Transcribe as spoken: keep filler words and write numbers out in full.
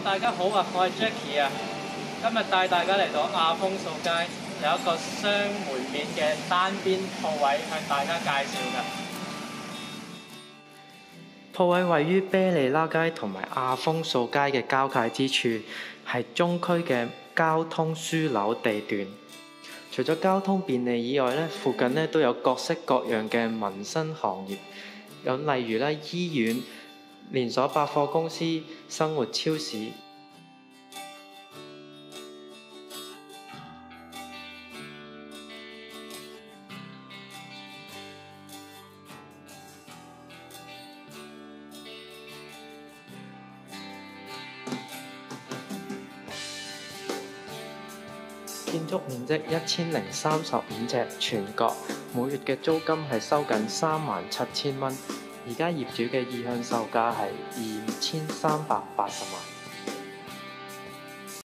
大家好啊，我係 Jackie 啊，今日帶大家嚟到亞豐素街，有一個雙門面嘅單邊鋪位向大家介紹㗎。鋪位位於啤利拉街同埋亞豐素街嘅交界之處，係中區嘅交通樞紐地段。除咗交通便利以外咧，附近咧都有各式各樣嘅民生行業，有例如咧醫院、連鎖百貨公司、生活超市。建築面積一千零三十五尺全角，每月嘅租金係收緊三萬七千蚊，而家業主嘅意向售價係二千三百八十萬。